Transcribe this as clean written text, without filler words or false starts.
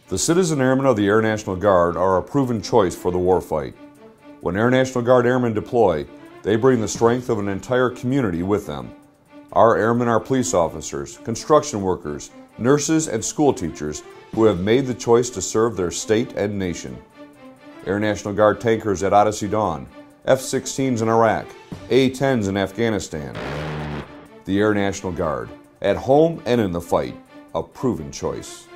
The citizen airmen of the Air National Guard are a proven choice for the warfight. When Air National Guard airmen deploy, they bring the strength of an entire community with them. Our airmen are police officers, construction workers, nurses, and school teachers who have made the choice to serve their state and nation. Air National Guard tankers at Odyssey Dawn, F-16s in Iraq, A-10s in Afghanistan. The Air National Guard, at home and in the fight, a proven choice.